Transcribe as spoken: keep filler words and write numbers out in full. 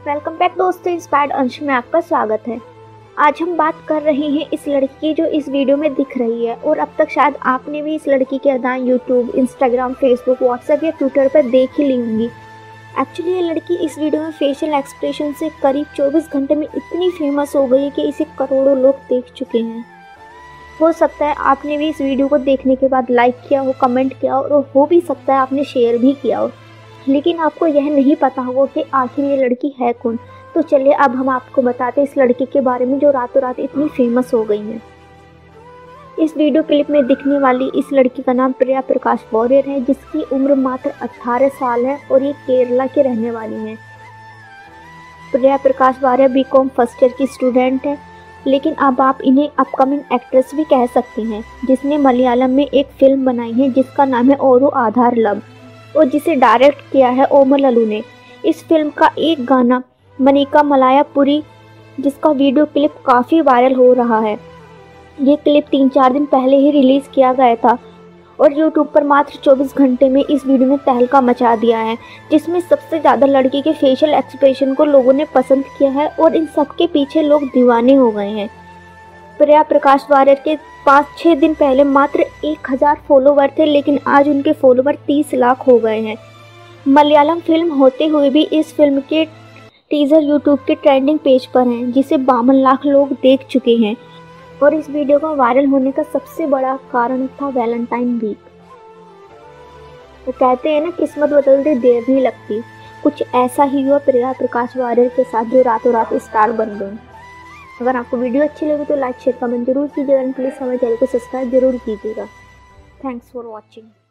Welcome back दोस्तों, inspired अंश में आपका स्वागत है। आज हम बात कर रहे हैं इस लड़की की जो इस वीडियो में दिख रही है, और अब तक शायद आपने भी इस लड़की की अदाएं यूट्यूब, इंस्टाग्राम, फेसबुक, व्हाट्सएप या ट्विटर पर देख ही ली होंगी। एक्चुअली ये लड़की इस वीडियो में फेशियल एक्सप्रेशन से करीब चौबीस घंटे में इतनी फेमस हो गई कि इसे करोड़ों लोग देख चुके हैं। हो सकता है आपने भी इस वीडियो को देखने के बाद लाइक किया हो, कमेंट किया हो, और हो भी सकता है आपने शेयर भी किया हो, लेकिन आपको यह नहीं पता होगा कि आखिर ये लड़की है कौन। तो चलिए अब हम आपको बताते हैं इस लड़की के बारे में जो रातों रात इतनी फेमस हो गई है। इस वीडियो क्लिप में दिखने वाली इस लड़की का नाम प्रिया प्रकाश वॉरियर है, जिसकी उम्र मात्र अठारह साल है और ये केरला के रहने वाली हैं। Priya Prakash Warrier B Com first year की स्टूडेंट है, लेकिन अब आप इन्हें अपकमिंग एक्ट्रेस भी कह सकते हैं, जिसने मलयालम में एक फिल्म बनाई है जिसका नाम है ओरू आधार लव, और जिसे डायरेक्ट किया है ओमललू ने। इस फिल्म का एक गाना मनिका मलायापुरी, जिसका वीडियो क्लिप काफ़ी वायरल हो रहा है। ये क्लिप तीन चार दिन पहले ही रिलीज़ किया गया था और यूट्यूब पर मात्र चौबीस घंटे में इस वीडियो ने तहलका मचा दिया है, जिसमें सबसे ज़्यादा लड़की के फेशियल एक्सप्रेशन को लोगों ने पसंद किया है और इन सब के पीछे लोग दीवाने हो गए हैं। प्रिया प्रकाश वॉरियर के पाँच छः दिन पहले मात्र एक हज़ार फॉलोवर थे, लेकिन आज उनके फॉलोवर तीस लाख हो गए हैं। मलयालम फिल्म होते हुए भी इस फिल्म के टीज़र यूट्यूब के ट्रेंडिंग पेज पर हैं, जिसे बावन लाख लोग देख चुके हैं। और इस वीडियो का वायरल होने का सबसे बड़ा कारण था वैलेंटाइन वीक। वो कहते हैं ना, किस्मत बदलते देर नहीं लगती। कुछ ऐसा ही हुआ प्रिया प्रकाश वॉरियर के साथ, जो रातों रात स्टार बन गई। अगर आपको वीडियो अच्छी लगी तो लाइक शेयर कमेंट जरूर कीजिएगा, एंड प्लीज़ हमारे चैनल को सब्सक्राइब जरूर कीजिएगा। Thanks for watching.